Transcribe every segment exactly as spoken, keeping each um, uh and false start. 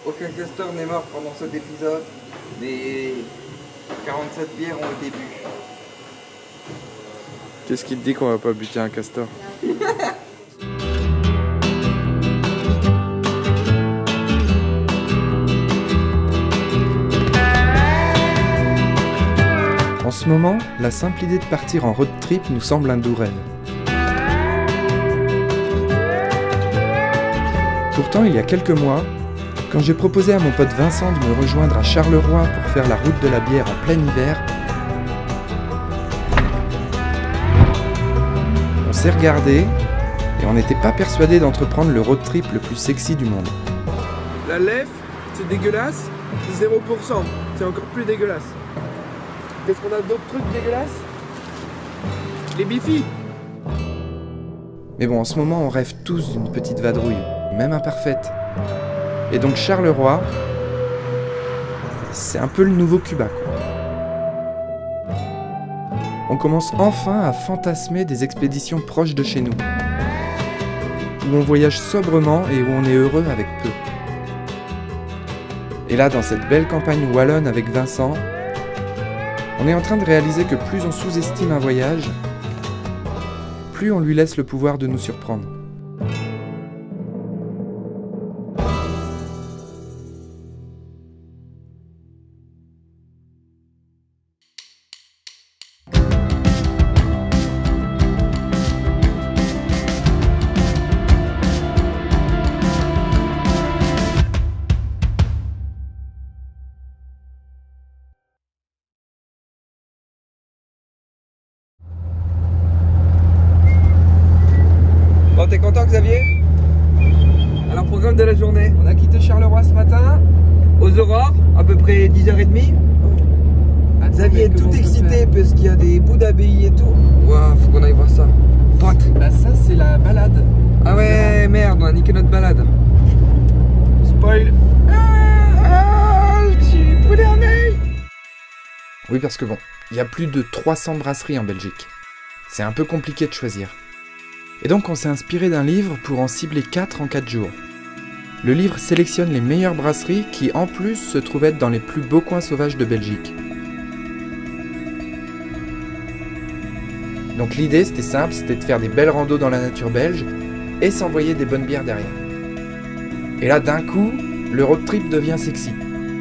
aucun castor n'est mort pendant cet épisode, mais quarante-sept bières ont été bues. Qu'est-ce qui te dit qu'on va pas buter un castor? En ce moment, la simple idée de partir en road trip nous semble un doux rêve. Pourtant, il y a quelques mois, quand j'ai proposé à mon pote Vincent de me rejoindre à Charleroi pour faire la route de la bière en plein hiver, on s'est regardé et on n'était pas persuadé d'entreprendre le road trip le plus sexy du monde. La lèvre, c'est dégueulasse, c'est zéro pour cent, c'est encore plus dégueulasse. Qu'est-ce qu'on a d'autres trucs dégueulasses? Les bifis. Mais bon, en ce moment, on rêve tous d'une petite vadrouille, même imparfaite. Et donc Charleroi, c'est un peu le nouveau Cuba, quoi. On commence enfin à fantasmer des expéditions proches de chez nous, où on voyage sobrement et où on est heureux avec peu. Et là, dans cette belle campagne wallonne avec Vincent, on est en train de réaliser que plus on sous-estime un voyage, plus on lui laisse le pouvoir de nous surprendre. Bon, t'es content, Xavier? Alors, programme de la journée. On a quitté Charleroi ce matin, aux aurores, à peu près dix heures trente. Attends, Xavier est tout excité parce qu'il y a des bouts d'abbayes et tout. Waouh, faut qu'on aille voir ça. Pote. Bah ça c'est la balade. Ah ouais, merde, on a niqué notre balade. Spoil. Ah, j'ai brûlé un œil. Oui, parce que bon, il y a plus de trois cents brasseries en Belgique. C'est un peu compliqué de choisir. Et donc on s'est inspiré d'un livre pour en cibler quatre en quatre jours. Le livre sélectionne les meilleures brasseries qui en plus se trouvent être dans les plus beaux coins sauvages de Belgique. Donc l'idée c'était simple, c'était de faire des belles randos dans la nature belge et s'envoyer des bonnes bières derrière. Et là d'un coup, le road trip devient sexy.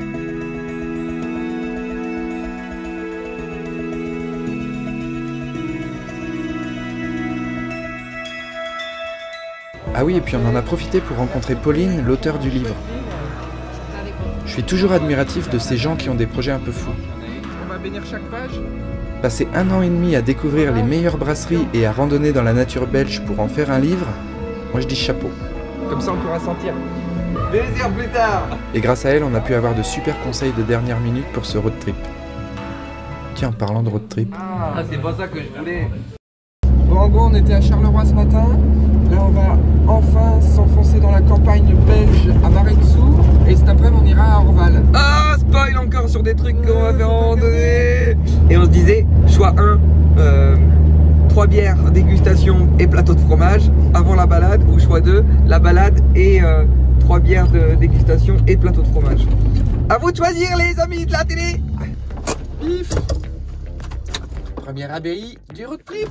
Ah oui, et puis on en a profité pour rencontrer Pauline, l'auteur du livre. Je suis toujours admiratif de ces gens qui ont des projets un peu fous. On va bénir chaque page. Passer un an et demi à découvrir les meilleures brasseries et à randonner dans la nature belge pour en faire un livre, moi je dis chapeau. Comme ça on pourra sentir. Plaisir plus tard. Et grâce à elle, on a pu avoir de super conseils de dernière minute pour ce road trip. Tiens, en parlant de road trip... Ah, c'est pas ça que je voulais. Bon, en gros on était à Charleroi ce matin. Là on va enfin s'enfoncer dans la campagne belge à Marais-Dessous. Et cet après-midi on ira à Orval. Ah, spoil encore sur des trucs qu'on va faire en randonnée. Et on se disait, choix un, euh, trois bières, dégustation et plateau de fromage avant la balade. Ou choix deux, la balade et euh, trois bières de dégustation et plateau de fromage. À vous de choisir les amis de la télé. Pif. Première abbaye du road trip.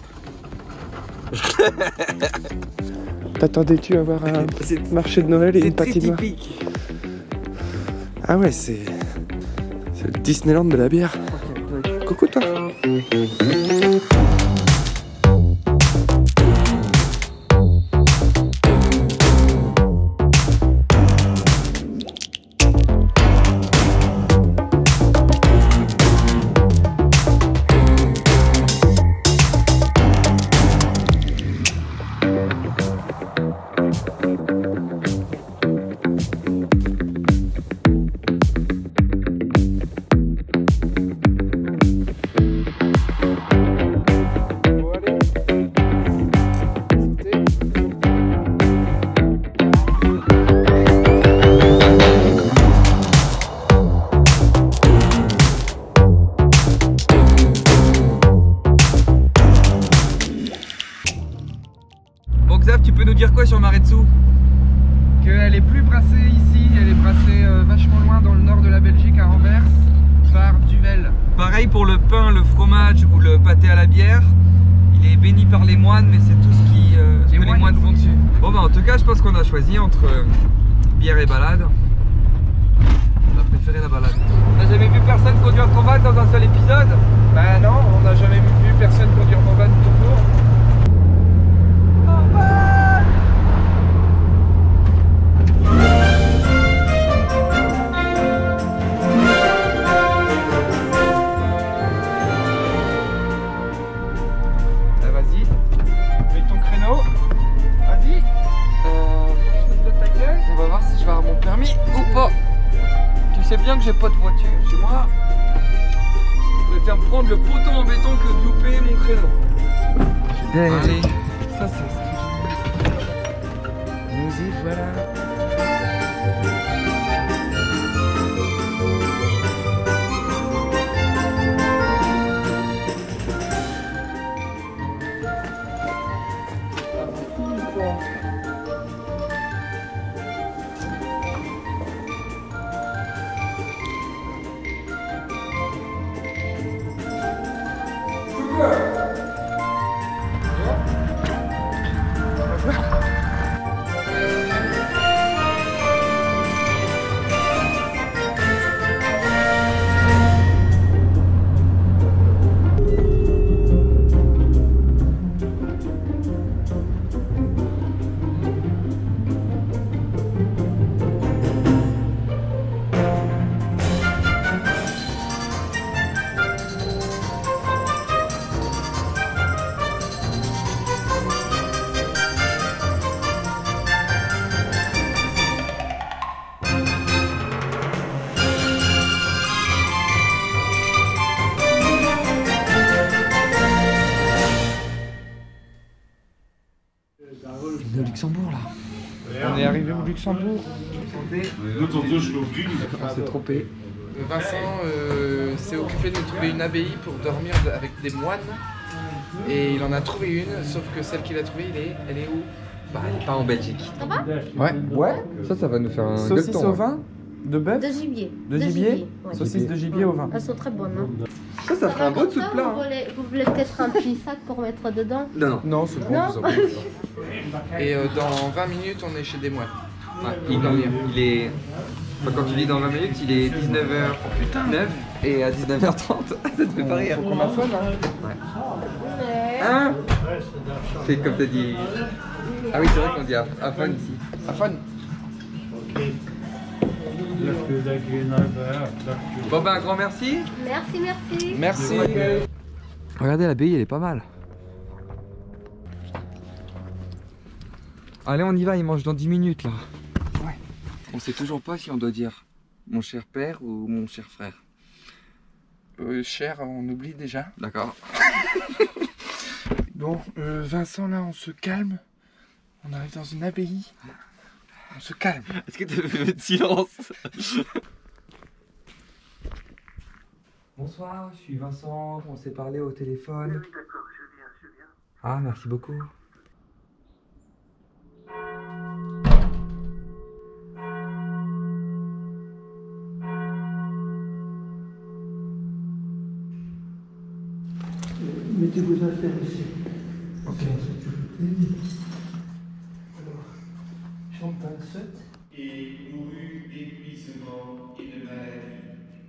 T'attendais-tu à voir un marché de Noël et une patinoire? typique. Ah ouais, c'est... c'est le Disneyland de la bière. Coucou toi. pareil pour le pain, le fromage ou le pâté à la bière. Il est béni par les moines, mais c'est tout ce, qui, euh, ce que les moines font dessus. Bon bah en tout cas, je pense qu'on a choisi entre euh, bière et balade. On a préféré la balade. T'as jamais vu personne conduire ton van dans un seul épisode? Bah non, on n'a jamais vu personne conduire mon van tout court. C'est bien que j'ai pas de voiture chez moi. Je préfère me prendre le poteau en béton que de louper mon créneau. Allez, ça c'est ce que je... Nous y voilà. De Luxembourg là. On est arrivé au Luxembourg. On s'est trompé. Vincent euh, s'est occupé de nous trouver une abbaye pour dormir avec des moines. Et il en a trouvé une, sauf que celle qu'il a trouvée, elle est, elle est où? Bah, elle est pas en Belgique. Ça va? Ouais. Ouais. Ça, ça va nous faire un Saucisse gueuleton, au hein. vin? De bœuf? De gibier. De gibier? ouais. Saucisse de gibier au vin. Elles sont très bonnes. Hein. Ça, ça ferait un beau dessous de Ça, plat. Vous hein. voulez, vous voulez peut-être un petit sac pour mettre dedans? Non, non. Non, c'est bon, Non. vous avez ça. Et euh, dans vingt minutes, on est chez des moines. Ouais, il, il est... Enfin, quand tu dis dans vingt minutes, il est dix-neuf heures neuf et à dix-neuf heures trente, ça te fait pas rire. Faut qu'on affonne, hein. Ouais. Hein? C'est comme t'as dit... Ah oui, c'est vrai qu'on dit afan ici. Afon. Bon ben, un grand merci. Merci, merci. Merci. Regardez, l'abbaye, elle est pas mal. Allez, on y va, il mange dans dix minutes là. Ouais. On sait toujours pas si on doit dire mon cher père ou mon cher frère. Euh, cher, on oublie déjà. D'accord. Bon, euh, Vincent, là, on se calme. On arrive dans une abbaye. On se calme. Est-ce que tu as fait de silence? Bonsoir, je suis Vincent, on s'est parlé au téléphone. Oui, d'accord, je viens, je viens. Ah, merci beaucoup. Mettez vos affaires ici. Ok. Alors, chambre vingt-sept. Et mourut d'épuisement et de maladie.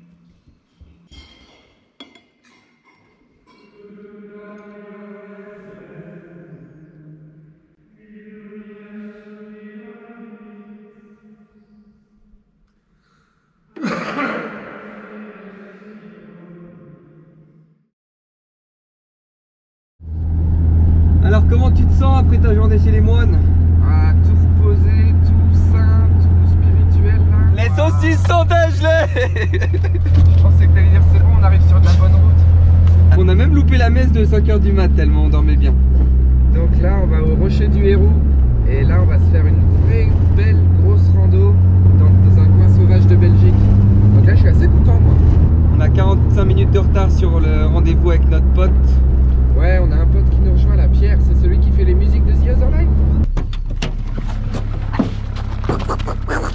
Alors, comment tu te sens après ta journée chez les moines? Ah, tout reposé, tout sain, tout spirituel là. Les saucisses sont dégelées. Je pensais que t'allais dire c'est bon, on arrive sur de la bonne route. On a même loupé la messe de cinq heures du mat tellement on dormait bien. Donc là, on va au Rocher du Héroux. Et là, on va se faire une vraie belle grosse rando dans, dans un coin sauvage de Belgique. Donc là, je suis assez content, moi. On a quarante-cinq minutes de retard sur le rendez-vous avec notre pote. Ouais, on a un pote qui nous rejoint là, Pierre, c'est celui qui fait les musiques de The Other Life.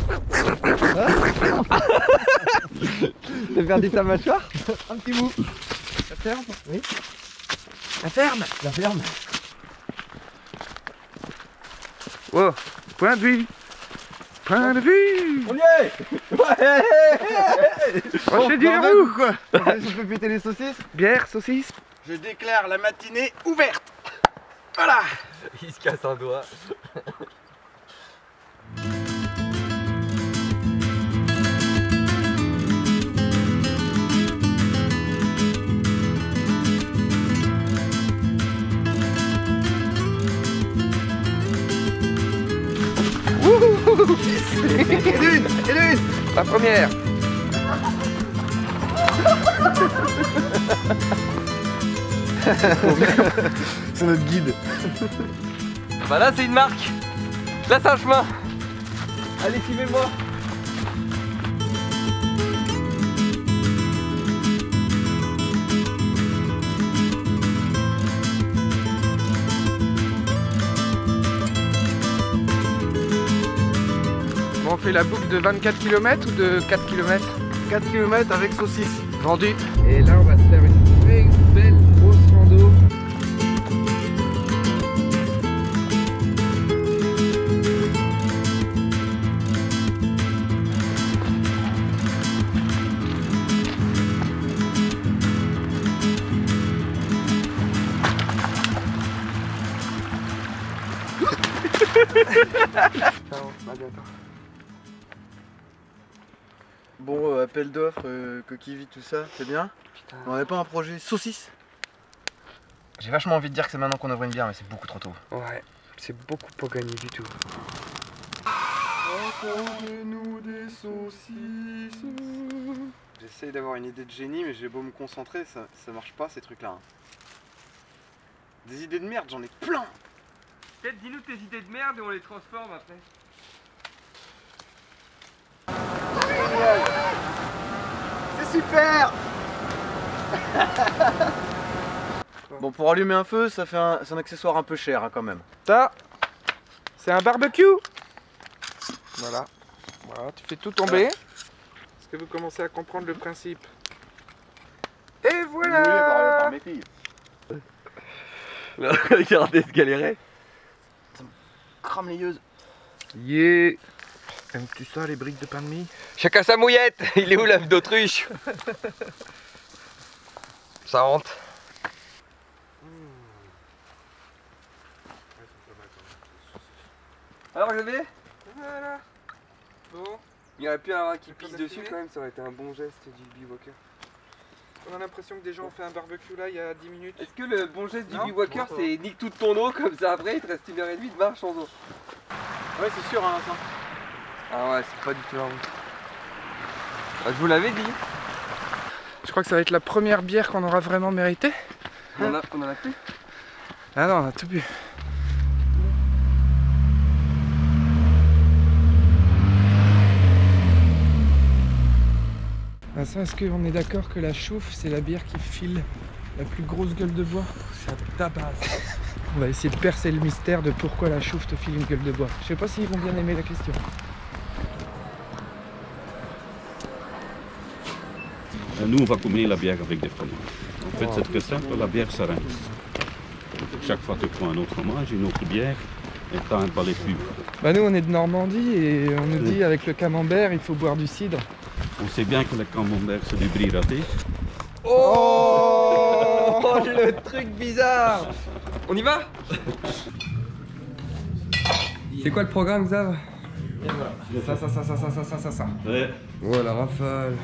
T'as perdu ta mâchoire? Un petit bout. ferme? Oui. La ferme. La ferme. Oh, point de vue. Point de vue. On y est. Ouais. Oh, c'est du roux quoi. On peut péter les saucisses. Bière, saucisse. Je déclare la matinée ouverte. Voilà. Il se casse un doigt. Et l'une. Et l'une. La première. C'est notre guide. Bah là c'est une marque. Là c'est un chemin. Allez suivez-moi. Bon, on fait la boucle de vingt-quatre kilomètres ou de quatre kilomètres? quatre kilomètres avec saucisses. Vendu. Et là on va se faire une très belle grosse rando. Ciao, à bientôt. Bon, euh, appel d'offres, euh, coquille vide, tout ça, c'est bien. Putain. On n'avait pas un projet saucisse? J'ai vachement envie de dire que c'est maintenant qu'on ouvre une bière, mais c'est beaucoup trop tôt. Ouais, c'est beaucoup pas gagné du tout. Raconte-nous des saucisses. J'essaye d'avoir une idée de génie, mais j'ai beau me concentrer, ça, ça marche pas ces trucs-là. Hein. Des idées de merde, j'en ai plein. Peut-être dis-nous tes idées de merde et on les transforme après. C'est super. Bon, pour allumer un feu, ça fait un, c'est un accessoire un peu cher hein, quand même. Ça, c'est un barbecue. Voilà. Voilà, tu fais tout tomber. Est-ce que vous commencez à comprendre le principe? Et voilà. par mes filles. Regardez ce galérer. Crame les yeux. Yeah. Aimes-tu ça, les briques de pain de mie? Chacun sa mouillette. Il est où l'œuf d'autruche? Ça rentre. Alors Xavier? Voilà. Bon. Il y aurait pu y en avoir un qui pisse dessus quand même, ça aurait été un bon geste du bivouacker. On a l'impression que des gens ont fait un barbecue là il y a dix minutes. Est-ce que le bon geste du Non, bivouacker c'est nique toute ton eau comme ça après il te reste une heure et demie de marche sans eau? Ouais, c'est sûr, hein, ça. Ah ouais, c'est pas du tout la route. Bah, je vous l'avais dit. Je crois que ça va être la première bière qu'on aura vraiment méritée. On en a, on en a plus? Ah non, on a tout bu. Vincent, est-ce qu'on est d'accord que la chouffe, c'est la bière qui file la plus grosse gueule de bois? Ça tabasse. On va essayer de percer le mystère de pourquoi la chouffe te file une gueule de bois. Je sais pas s'ils vont bien aimer la question. Nous, on va combiner la bière avec des fromages. En fait, c'est très simple, la bière, ça rince. Chaque fois, tu prends un autre fromage, une autre bière, et tu as un balai pur. Bah nous, on est de Normandie et on nous dit avec le camembert, il faut boire du cidre. On sait bien que le camembert, c'est du brie raté. Oh, le truc bizarre. On y va? C'est quoi le programme, Xav? Ça, ça, ça, ça, ça, ça, ça, ça, ça. Ouais. Oh la rafale.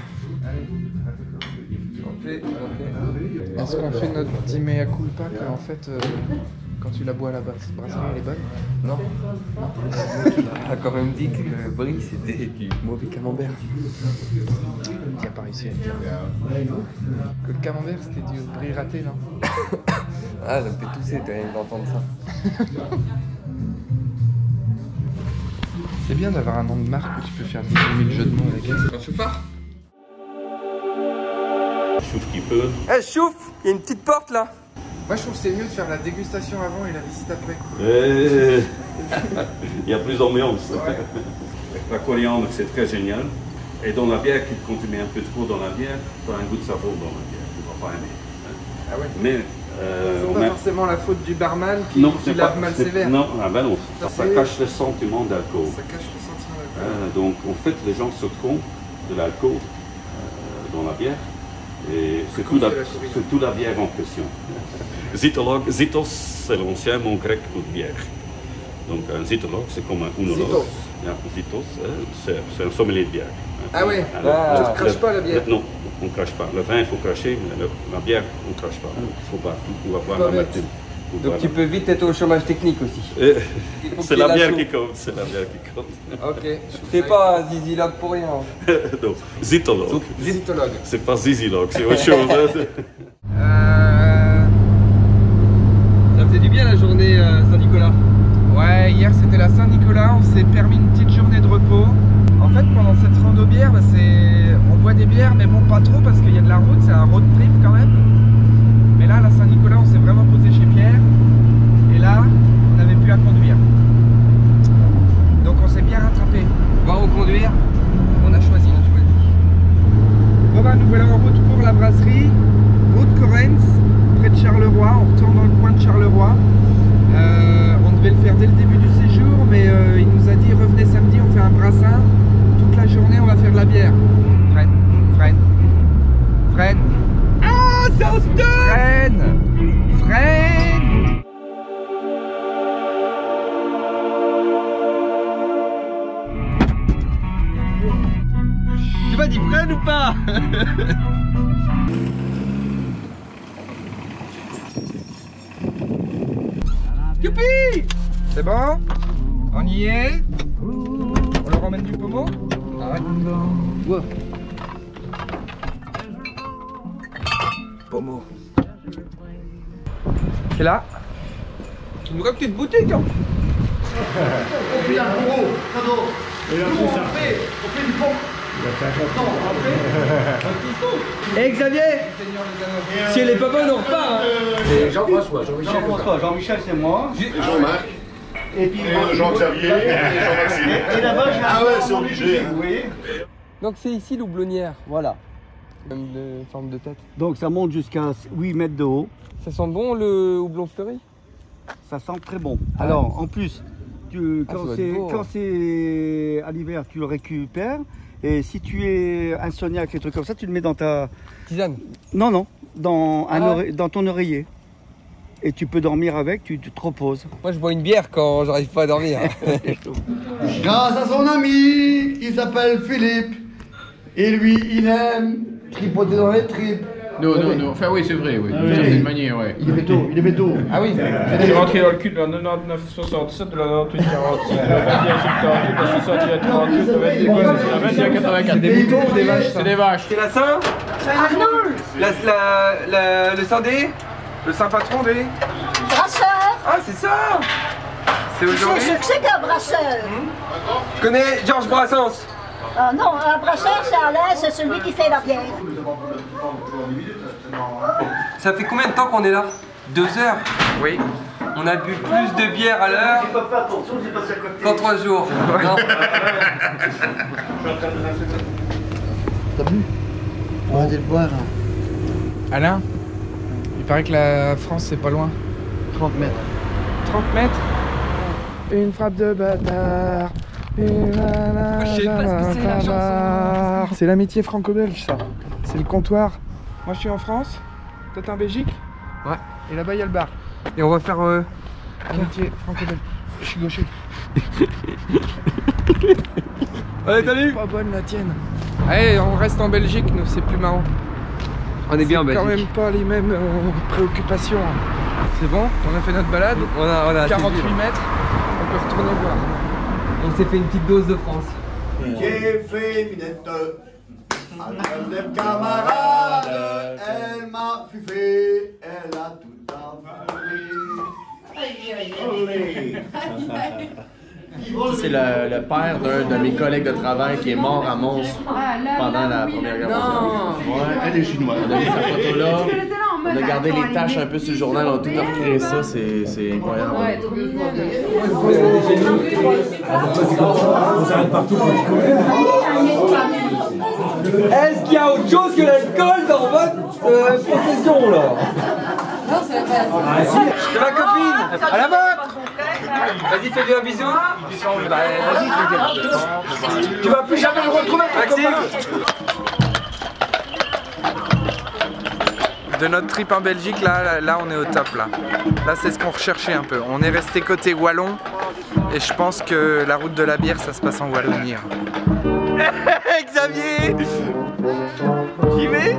Est-ce qu'on fait notre petit mea culpa que en fait, euh, quand tu la bois là-bas, cette brasserie elle est bonne? Non. On a quand même dit que le brie c'était du mauvais camembert. Tiens par ici. Que le camembert c'était du brie raté, non? Ah, ça me fait tousser quand même d'entendre ça. C'est bien d'avoir un nom de marque où tu peux faire dix-huit mille jeux de mots avec elle. Un chauffard? Chauffe qui peut. Eh, chauffe! Il y a une petite porte là. Moi je trouve que c'est mieux de faire la dégustation avant et la visite après. Et... Il y a plus d'ambiance. La coriandre, c'est très génial. Et dans la bière, quand tu mets un peu trop dans la bière, tu as un goût de savon dans la bière. Tu ne vas pas aimer. Ah ouais. Mais euh, C'est on pas met- forcément la faute du barman qui, non, qui c'est lave pas mal c'est- ses verres. Non, ah ben non, Ça, ça, c'est- cache le sentiment d'alcool. Ça cache le sentiment d'alcool. Euh, donc en fait, les gens se trompent de l'alcool euh, dans la bière. Et c'est tout, la, c'est la corrida. c'est tout la bière en question. Zytologue, zytos, c'est l'ancien mot grec pour bière. Donc un zytologue, c'est comme un unologue. Zytos. Yeah, zytos, euh, c'est, c'est un sommelier de bière. Ah ouais. Alors, Ah, le- tu craches le- pas la bière. le- Non, on ne crache pas. Le vin, il faut cracher, mais le- la bière, on ne crache pas. Il faut pas. On va voir Pas la bête. matinée. Faut Donc voir tu la- peux vite être au chômage technique aussi. Euh, Il faut c'est qu'il y ait la bière chaud. qui compte, c'est la bière qui compte. Ok. C'est pas un zizilogue pour rien. Non, zytologue. Zytologue. C'est pas zizilogue, c'est autre chose. hein. Euh... Ça faisait du bien la journée euh, Saint-Nicolas. Ouais, hier c'était la Saint-Nicolas, on s'est permis une petite journée de repos. En fait, pendant cette rando bière, bah, c'est... on boit des bières, mais bon, pas trop parce qu'il y a de la route, c'est un road trip quand même. Mais là, la Saint-Nicolas, on s'est vraiment posé chez Pierre. Et là, on n'avait plus à conduire. Donc on s'est bien rattrapé. Va reconduire. On a choisi. Bon bah, nous voilà en route pour la brasserie. Route Correns, près de Charleroi. On retourne dans le coin de Charleroi. Euh, on devait le faire dès le début du séjour, mais euh, il nous a dit revenez samedi, on fait un brassin. Toute la journée, on va faire de la bière. Freine, freine, freine. Ah, ça se freine, freine. Tu m'as dit freine ou pas? Youpi! C'est bon? On y est? On leur emmène du pommeau? Ah ouais? Ouais. Pommeau. C'est là? Une vraie petite boutique hein. Eh Xavier, si elle est pas bonne on repart hein. Jean-François, Jean-Michel. Jean-François, Jean-Michel c'est moi. Jean-Marc. Et puis Et Jean-Xavier. Et Jean-Maxime. Et là-bas, j'ai Ah un ouais, grand c'est obligé, hein. Vous voyez. Donc c'est ici l'houblonnière. Voilà. Même de forme de tête. Donc ça monte jusqu'à huit mètres de haut. Ça sent bon le houblon fleuri? Ça sent très bon. Alors en plus, tu, Ah, ça quand doit être c'est beau, quand hein. c'est à l'hiver, tu le récupères. Et si tu es insomniaque, des trucs comme ça, tu le mets dans ta... Tisane. Non, non, dans, un Ah ouais. ore- dans ton oreiller. Et tu peux dormir avec, tu, tu te reposes. Moi je bois une bière quand j'arrive pas à dormir. Grâce à son ami, il s'appelle Philippe. Et lui, il aime tripoter dans les tripes. Non, non, non. Enfin, oui, c'est vrai, oui. Ah D'une oui. certaine manière, ouais. Il est veto, il est veto. Ah oui. Il est rentré dans le cul de la quatre-vingt-dix-neuf soixante-sept, de la quatre-vingt-huit quarante-six, de la vingt et un soixante-huit, de la soixante-et un trente-huit, de la vingt et un quatre-vingt-quatre, de la vingt et un quatre-vingt-quatre. C'est des moutons ou des vaches? C'est des vaches. C'est la Saint? La, la, la, le Saint-Dé? Le saint patron des... Brasseur. Ah c'est ça! C'est Tu sais aujourd'hui? ce que c'est qu'un brasseur? Tu connais Georges Brassens? Ah non, un brasseur, c'est Alain, c'est celui qui fait la bière. Ça fait combien de temps qu'on est là? Deux heures? Oui. On a bu plus de bière à l'heure qu'en trois jours. Non. T'as vu? On va aller le boire. Alain, il paraît que la France c'est pas loin. trente mètres. trente mètres. Une frappe de bâtard. Une je sais pas ce que c'est, la chanson. C'est l'amitié franco-belge ça. C'est le comptoir. Moi je suis en France. Toi t'es en Belgique. Ouais. Et là-bas il y a le bar. Et on va faire... Euh... Amitié franco-belge. Je suis gaucher. Allez salut! Pas bonne la tienne. Allez, on reste en Belgique, nous c'est plus marrant. On est bien en C'est quand Belgique. même pas les mêmes euh, préoccupations. C'est bon, on a fait notre balade. On a, on a assez quarante-huit vu, là. mètres, on peut retourner voir. On s'est fait une petite dose de France. J'ai fait minette. Un des camarades, elle m'a fuffé, elle a tout enfoui. C'est le, le père d'un de mes collègues de travail qui est mort à Mons pendant la Première Guerre mondiale. Ouais, elle est chinoise. On a vu sa photo là. On a gardé les taches un peu sur le journal, on a tout recréé ça, c'est c'est incroyable. On s'arrête partout pour Est-ce qu'il y a autre chose que l'alcool dans votre euh, possession là? Non, c'est pas. C'est ma copine. À la vôtre. Vas-y, fais-lui un bisou. Bah, vas-y, tu vas plus jamais le retrouver, Maxime. De notre trip en Belgique, là, là, là on est au top là. Là c'est ce qu'on recherchait un peu. On est resté côté wallon et je pense que la route de la bière ça se passe en Wallonie. Xavier, j'y vais.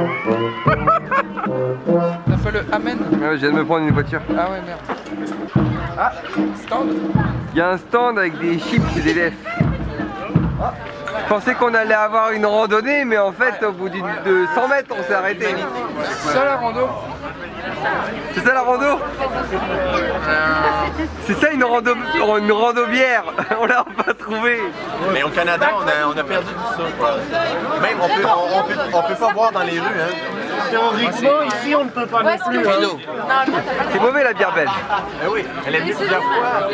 T'as pas le amen? Ouais, je viens de me prendre une voiture. Ah ouais merde. Ah, stand. Il y a un stand avec des chips et des lèvres. Je pensais qu'on allait avoir une randonnée, mais en fait, au bout de cent mètres, on s'est arrêté. C'est ça la rando? C'est ça la rando? C'est ça une rando, une rando bière. On l'a pas trouvé. Mais au Canada, on a, on a perdu tout ça. Quoi. Même on peut, on, on peut, on peut pas boire dans les rues. Hein. Théoriquement, ici, on ne peut pas non plus. Hein. C'est mauvais la bière belge. Eh oui, elle est venue plusieurs fois.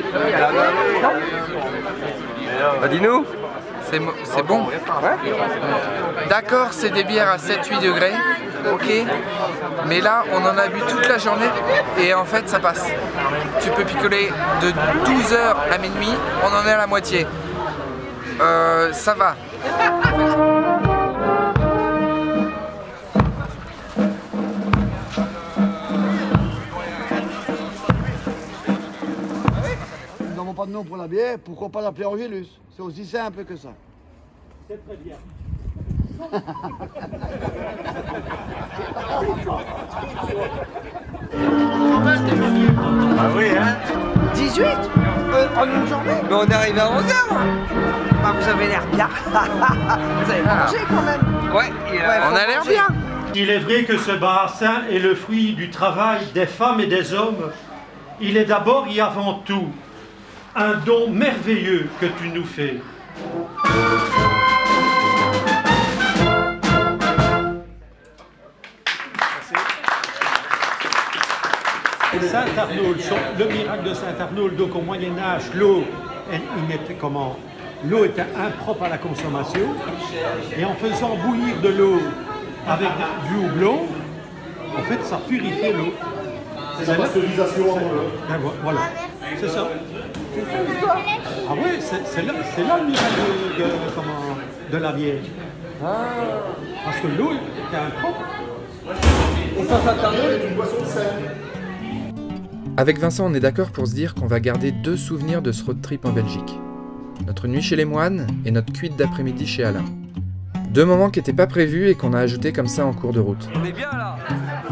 Bah, dis-nous. C'est bon. Ouais. D'accord, c'est des bières à sept huit degrés. Ok. Mais là, on en a bu toute la journée et en fait, ça passe. Tu peux picoler de douze heures à minuit, on en est à la moitié. Euh, ça va. Nous n'avons pas de nom pour la bière, pourquoi pas l'appeler Angélus? C'est aussi simple que ça. C'est très bien. Ah oui, hein? dix-huit euh, en une journée? Mais on est arrivé à onze heures. Bah, vous avez l'air bien. Vous avez mangé quand même. Ouais, ouais on a l'air bien. Il est vrai que ce bassin est le fruit du travail des femmes et des hommes. Il est d'abord et avant tout un don merveilleux que tu nous fais. Saint-Arnould, le miracle de Saint-Arnould, donc au Moyen-Âge, l'eau, comment l'eau était impropre à la consommation, et en faisant bouillir de l'eau avec du houblon, en fait, ça purifiait l'eau. C'est la pasteurisation. Voilà, c'est ça. Ah oui, c'est là, là le miracle de, de, comment, de la bière. Parce que l'eau était impropre. Et ça, Saint-Arnould est une boisson saine. Avec Vincent, on est d'accord pour se dire qu'on va garder deux souvenirs de ce road trip en Belgique. Notre nuit chez les moines et notre cuite d'après-midi chez Alain. Deux moments qui n'étaient pas prévus et qu'on a ajoutés comme ça en cours de route. On est bien là.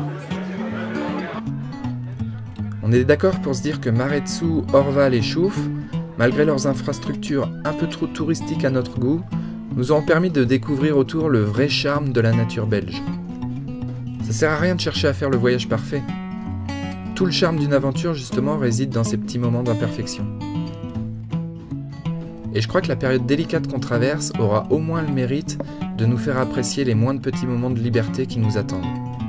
On est d'accord pour se dire que Maretsu, Orval et Chouf, malgré leurs infrastructures un peu trop touristiques à notre goût, nous ont permis de découvrir autour le vrai charme de la nature belge. Ça sert à rien de chercher à faire le voyage parfait. Tout le charme d'une aventure, justement, réside dans ces petits moments d'imperfection. Et je crois que la période délicate qu'on traverse aura au moins le mérite de nous faire apprécier les moindres petits moments de liberté qui nous attendent.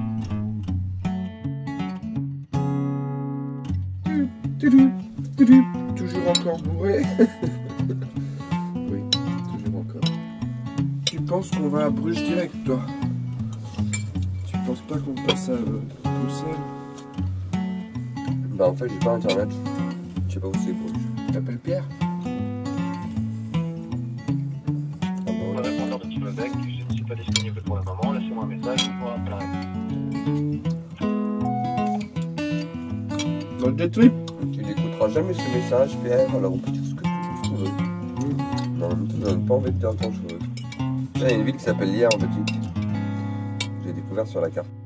Toujours encore bourré. Oui, toujours encore. Tu penses qu'on va à Bruges direct, toi? Tu penses pas qu'on passe à euh, Bruxelles? Bah en fait j'ai pas internet, je sais pas où c'est Bruges. T'appelles Pierre? Ah bon, Le répondeur de Timobec, je ne suis pas disponible pour le moment, laissez-moi un message ou moi un Dans le jet trip, tu n'écouteras jamais ce message, Pierre, alors on peut dire ce que tu veux, si tu veux. Mais en même temps, ça donne pas envie de dire ton chose. Là, il y a une ville qui s'appelle Lier en Belgique. J'ai découvert sur la carte.